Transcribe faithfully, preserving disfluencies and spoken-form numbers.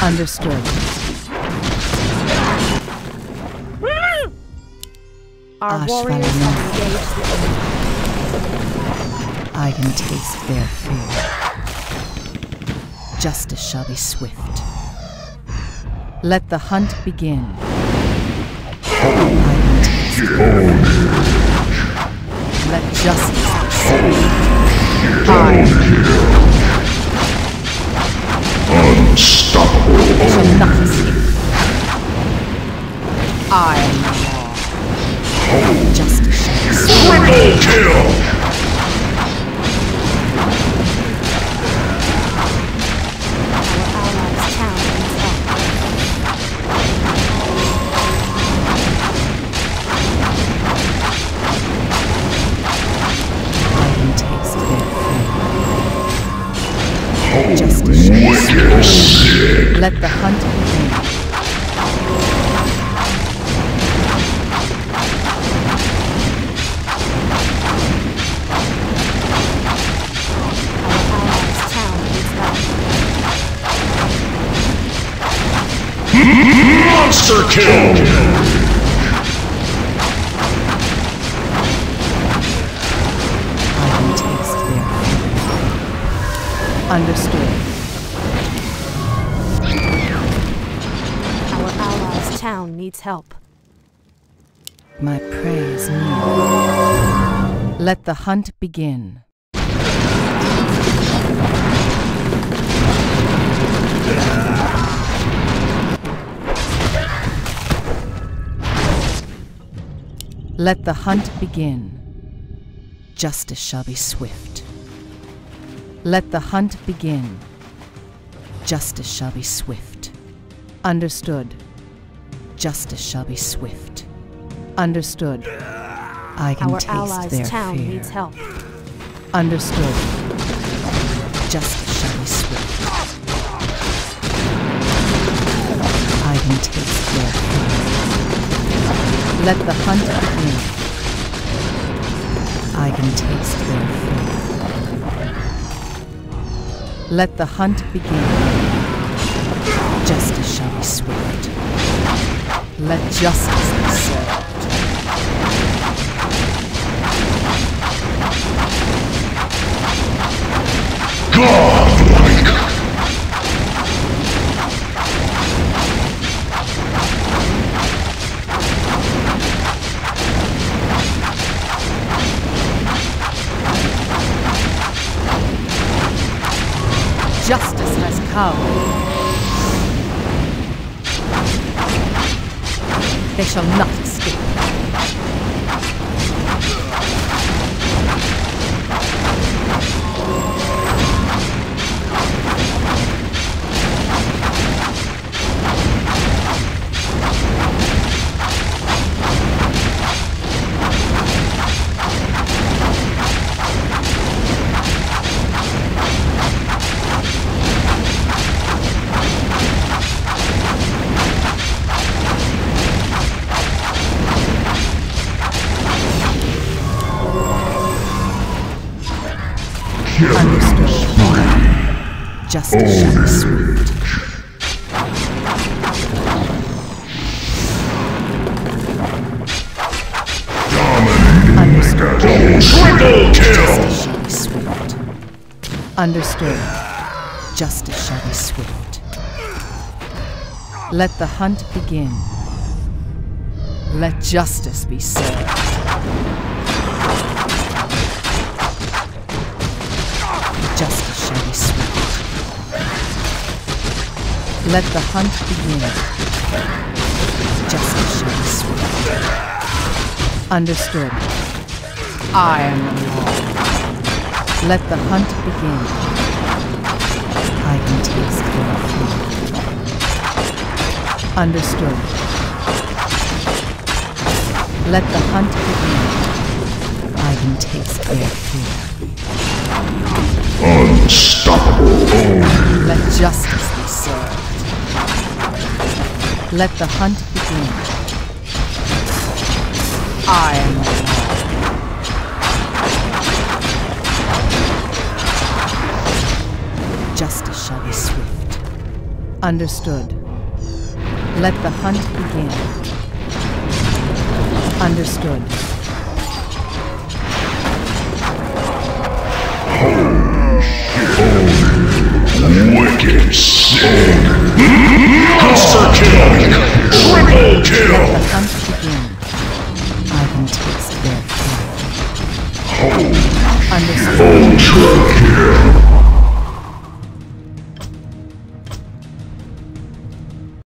Understood. Our warriors have engaged the enemy. I can taste their fear. Justice shall be swift. Let the hunt begin. I can taste their fear. Let justice be swift. I Unstoppable. shall not escape. I am the law. Justice shall be swift. Triple kill. Our allies' town needs help. I can taste their fear. Justice shall be Wicked sick. Let the hunt begin. Our allies' town needs help. Monster kill. I can taste their fear. Understood. Our allies' town needs help. My prey is near. Let the hunt begin. Let the hunt begin. Justice shall be swift. Let the hunt begin. Justice shall be swift. Understood. Justice shall be swift. Understood. I can Our taste allies' their town fear. needs help. Understood. Justice shall be swift. I can taste their fear. Let the hunt begin. I can taste their fear. Let the hunt begin. Justice shall be swift. Let justice be served. Godlike. Justice has come. They shall not escape. Understood. Justice shall be swift. Understood. Triple kill. Justice shall be swift. Understood. Justice shall be swift. Let the hunt begin. Let justice be served. Justice shall be swift. Let the hunt begin. Justice shall be swift. Understood. I am the law. Let the hunt begin. I can taste their fear. Understood. Let the hunt begin. I can taste their fear. Unstoppable. Let justice be served. Let the hunt begin. I am the law. Justice shall be swift. Understood. Let the hunt begin. Understood. Wicked sick. Monster kill. Triple kill. Let the hunt begin. I can taste their blood. Understood. Ultra kill.